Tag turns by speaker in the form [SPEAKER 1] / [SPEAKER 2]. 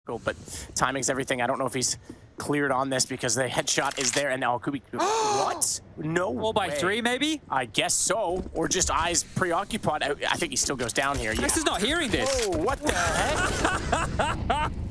[SPEAKER 1] but timing's everything. I don't know if he's cleared on this because the headshot is there, and now Kubi. What? No way.
[SPEAKER 2] 4x3 maybe?
[SPEAKER 1] I guess so, or just eyes preoccupied. I think he still goes down here.
[SPEAKER 2] This is not hearing this.
[SPEAKER 1] Oh, what the heck?